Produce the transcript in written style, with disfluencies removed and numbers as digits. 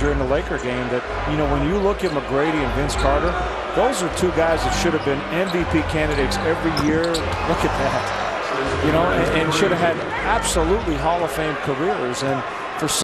during the Laker game that, you know, when you look at McGrady and Vince Carter, those are two guys that should have been MVP candidates every year. Look at that. You know, and should have had absolutely Hall of Fame careers. And